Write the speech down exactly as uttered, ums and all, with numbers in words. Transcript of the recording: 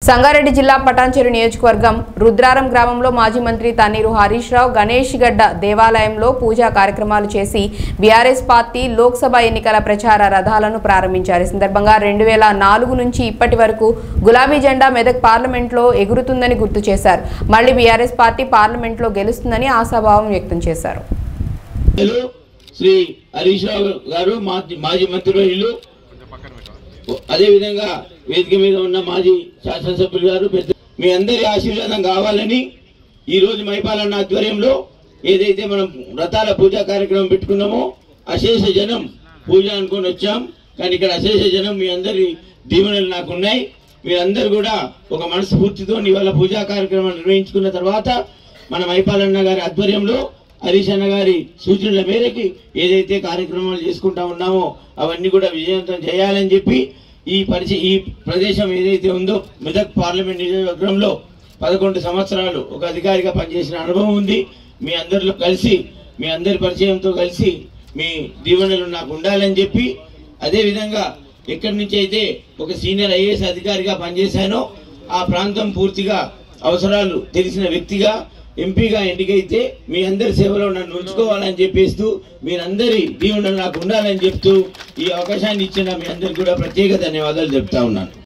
సంగారెడ్డి జిల్లా పటాన్చెరు నియోజకవర్గం రుద్రారం గ్రామంలో మాజీ మంత్రి తన్నీరు హరీష్ రావు గణేష్ గడ్డ దేవాలయంలో పూజా కార్యక్రమాలు చేసి బీఆర్ఎస్ పార్టీ లోక్సభ ఎన్నికల ప్రచార రథాలను ప్రారంభించారు. ఈ సందర్భంగా రెండు వేల నాలుగు నుంచి ఇప్పటి వరకు గులాబీ జెండా మెదక్ పార్లమెంట్లో ఎగురుతుందని గుర్తు చేశారు. మళ్లీ బీఆర్ఎస్ పార్టీ పార్లమెంట్లో గెలుస్తుందని ఆశాభావం వ్యక్తం చేశారు. శ్రీ హరీష్ రావు గారు మాజీ మంత్రివర్యులు, అదే విధంగా వేదిక మీద ఉన్న మాజీ శాసనసభ్యులు గారు, మీ అందరి ఆశీర్వాదం కావాలని ఈ రోజు మైపాలన్న ఆధ్వర్యంలో ఏదైతే మనం రథాల పూజా కార్యక్రమం పెట్టుకున్నామో అశేష జనం పూజ అనుకొని వచ్చాం. కానీ ఇక్కడ అశేష జనం మీ అందరి దీవెనలు నాకు ఉన్నాయి. మీరందరూ కూడా ఒక మనస్ఫూర్తితో ఇవాళ పూజా కార్యక్రమం నిర్వహించుకున్న తర్వాత మన మైపాలన్న గారి ఆధ్వర్యంలో హరీష్ అన్న గారి సూచనల మేరకి ఏదైతే కార్యక్రమాలు చేసుకుంటా ఉన్నామో అవన్నీ కూడా విజయవంతం చేయాలని చెప్పి ఈ పరిచయ ఈ ప్రదేశం ఏదైతే ఉందో మెదక్ పార్లమెంట్ నియోజకవర్గంలో పదకొండు సంవత్సరాలు ఒక అధికారిగా పనిచేసిన అనుభవం ఉంది. మీ అందరిలో కలిసి మీ అందరి పరిచయంతో కలిసి మీ దీవెనలు నాకు ఉండాలని చెప్పి, అదేవిధంగా ఎక్కడి నుంచి అయితే ఒక సీనియర్ ఐఏఎస్ అధికారిగా పనిచేశానో ఆ ప్రాంతం పూర్తిగా అవసరాలు తెలిసిన వ్యక్తిగా ఎంపీగా ఎన్నికైతే మీ అందరి సేవలో నన్ను ఉంచుకోవాలని చెప్పేస్తూ మీరందరి దీవెనలు నాకు ఉండాలని చెప్తూ ఈ అవకాశాన్ని ఇచ్చిన మీ అందరికి కూడా ప్రత్యేక ధన్యవాదాలు చెప్తా ఉన్నాను.